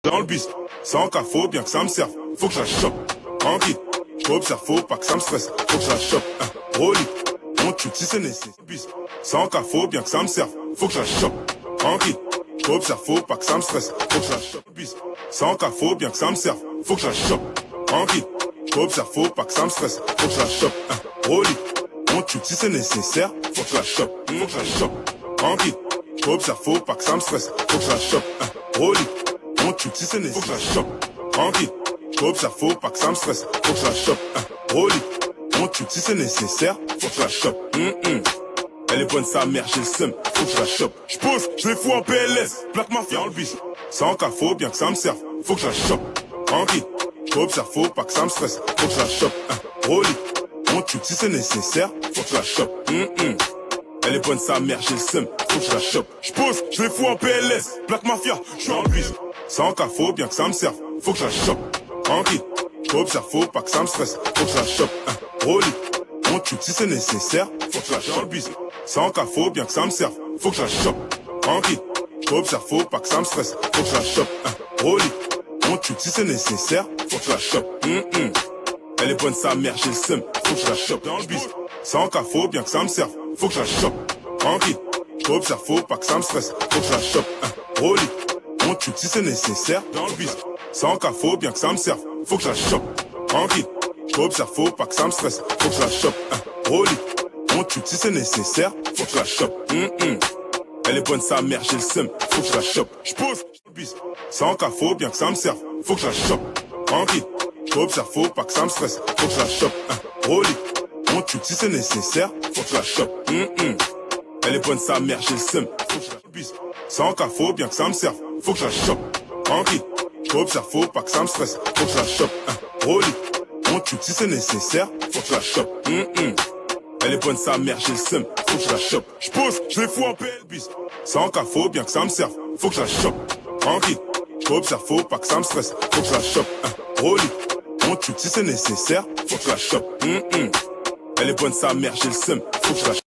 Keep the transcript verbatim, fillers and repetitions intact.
Dans le bis, sans cas, faut bien que ça me serve. Faut que je la chope. Tranquille. J'observe, faut pas que ça me stresse. Faut que je la chope. Un rolly. On tue si c'est nécessaire. Bis. Sans cas, faut bien que ça me serve. Faut que je la chope. Tranquille. J'observe, faut pas que ça me stresse. Faut que je la chope. Bis. Sans cas, faut bien que ça me serve. Faut que je la chope. Tranquille. J'observe, faut pas que ça me stresse. Faut que je la chope. Un rolly. On tue si c'est nécessaire. Faut que je la chope. Faut que je la chope. Tranquille. J'observe, faut pas que ça me stresse. Faut que je la chope. Un rolly. On tue si c'est nécessaire. Faut que je la chope. Tranquille. J'observe, faut pas que ça me stresse. Faut que je la chope. Un rolly. On tue si c'est nécessaire. Faut que je la chope. Hum hum. Elle est bonne sa mère, j'ai le seum. Faut que je la chope. J'pose, je les fous en P L S. Plaque mafia dans le bis. Sans cas, faut bien que ça me serve. Faut que je la chope. Tranquille. J'observe, faut pas que ça me stresse. Faut que je la chope. Un rolly. On tue si c'est nécessaire. Faut que je la chope. Hum hum. Elle est bonne sa mère, j'ai le seum. Faut que je la chope. J'pose, je les fous en P L S. Plaque mafia, j'suis dans le bis. Sans cas, faut bien que ça me serve. Faut que je la chope. Tranquille. J'observe, faut pas que ça me stresse. Faut que je la chope. Un rolly. On tue si c'est nécessaire. Faut que je la chope. Dans le bis. Sans cas, faut bien que ça me serve. Faut que je la chope. Tranquille. J'observe, faut pas que ça me stresse. Faut que je la chope. Un rolly. On tue si c'est nécessaire. Faut que je la chope. Hum hum. Elle est bonne sa mère, j'ai le seum. Faut que je la chope. Dans le bis. Sans cas, faut bien que ça me serve. Faut que je la chope. Tranquille. J'observe, faut pas que ça me stresse. Faut que je la chope. Un rolly. On tue si c'est nécessaire. Dans le bis. Sans cas, faut bien que ça me serve. Faut que je la chope. Tranquille. J'observe, faut pas que ça me stresse. Faut que je la chope. Un rolly. On tue si c'est nécessaire. Faut que je la chope. Hum hum. Elle est bonne sa mère, j'ai le seum. Faut que je la chope. J'pose. Bis. Sans cas, faut bien que ça me serve. Faut que je la chope. Tranquille. J'observe, faut pas que ça me stresse. Faut que je la chope. Un rolly. On tue si c'est nécessaire. Faut que je la chope. Hum hum. Elle est bonne sa mère, j'ai le seum. Faut que je la bis. Sans cas, faut bien que ça me serve. Faut que je la chope. Tranquille. J'observe, faut pas que ça me stresse. Faut que je la chope. Un rolly. On tue si c'est nécessaire. Faut que je la chope. Hum hum. Elle est bonne sa mère, j'ai le seum. Faut que je la chope. J'pose, je les fous en P L bis. Sans cas, faut bien que ça me serve. Faut que je la chope. Tranquille. J'observe, faut pas que ça me stresse. Faut que je la chope. Un rolly. On tue si c'est nécessaire. Faut que je la chope. Hum hum. Elle est bonne sa mère, j'ai le seum. Faut que je la chope.